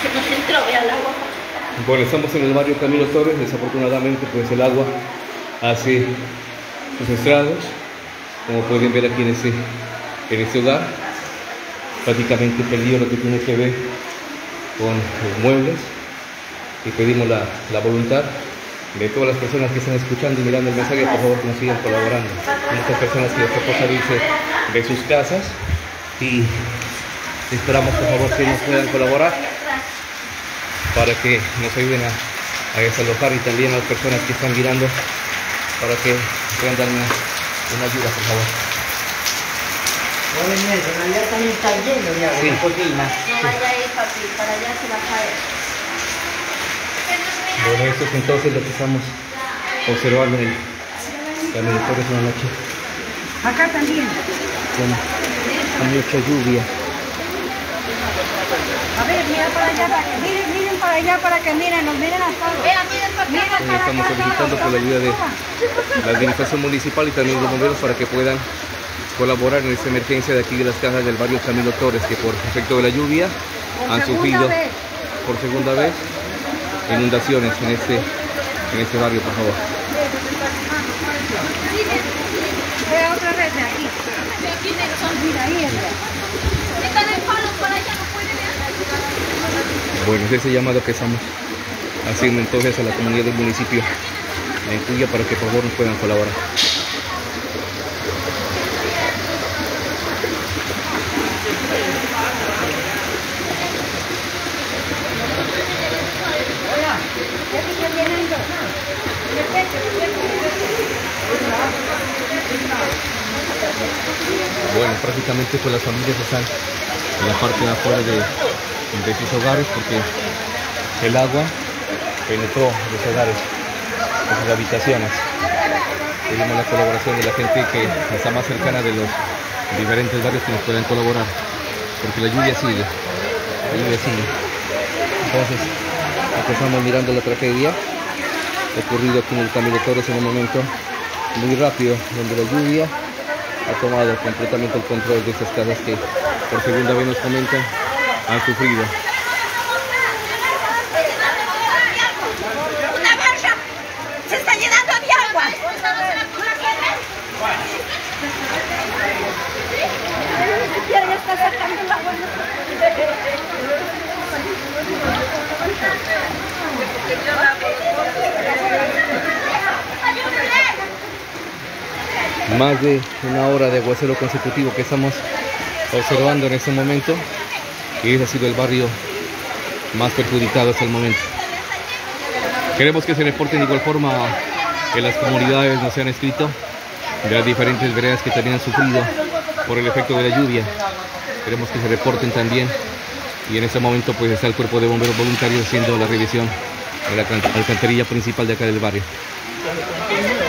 Se nos entró, vea el agua. Bueno, estamos en el barrio Camilo Torres. Desafortunadamente, pues el agua hace sus estragos, como pueden ver aquí en este hogar. Prácticamente perdido lo que tiene que ver con los muebles, y pedimos la voluntad de todas las personas que están escuchando y mirando el mensaje, por favor, que nos sigan colaborando. Hay muchas personas que les tocó salirse de sus casas y esperamos, por favor, que nos puedan colaborar para que nos ayuden a desalojar, y también a las personas que están mirando para que puedan dar una ayuda, por favor. Oye, Nelson, allá también está lleno de agua, Sí. la cocina. No vaya ahí, papi, para allá se va a caer. Bueno, esto es entonces lo que estamos observando en el Camilo Torres en la noche, Acá también. con mucha lluvia. A ver, mira para allá, miren para allá para que miren, nos miren a todos. Miren Hoy para estamos acá, solicitando por la ayuda de la administración municipal y también de los bomberos para que puedan colaborar en esta emergencia de aquí de las casas del barrio Camilo Torres, que por efecto de la lluvia han sufrido por segunda vez inundaciones en este barrio, por favor. Vea otra vez de aquí. Mira ahí, Están en palos para allá, no pueden ver. Bueno, es ese llamado que estamos haciendo entonces a la comunidad del municipio de Encuya para que por favor nos puedan colaborar. Bueno, prácticamente pues las familias están en la parte de afuera de sus hogares, porque el agua penetró los hogares, en sus habitaciones. Pedimos la colaboración de la gente que está más cercana de los diferentes barrios que nos puedan colaborar, porque la lluvia sigue, Entonces, aquí estamos mirando la tragedia ocurrido aquí en el Camilo Torres en un momento muy rápido, donde la lluvia ha tomado completamente el control de estas casas que por segunda vez nos comentan han sufrido. ¡Una barra! ¡Se está llenando de agua! Ya está sacando el agua. Más de una hora de aguacero consecutivo que estamos observando en este momento, y ese ha sido el barrio más perjudicado hasta el momento. Queremos que se reporten de igual forma que las comunidades nos han escrito de las diferentes veredas que también han sufrido por el efecto de la lluvia. Queremos que se reporten también, y en este momento pues está el cuerpo de bomberos voluntarios haciendo la revisión de la alcantarilla principal de acá del barrio.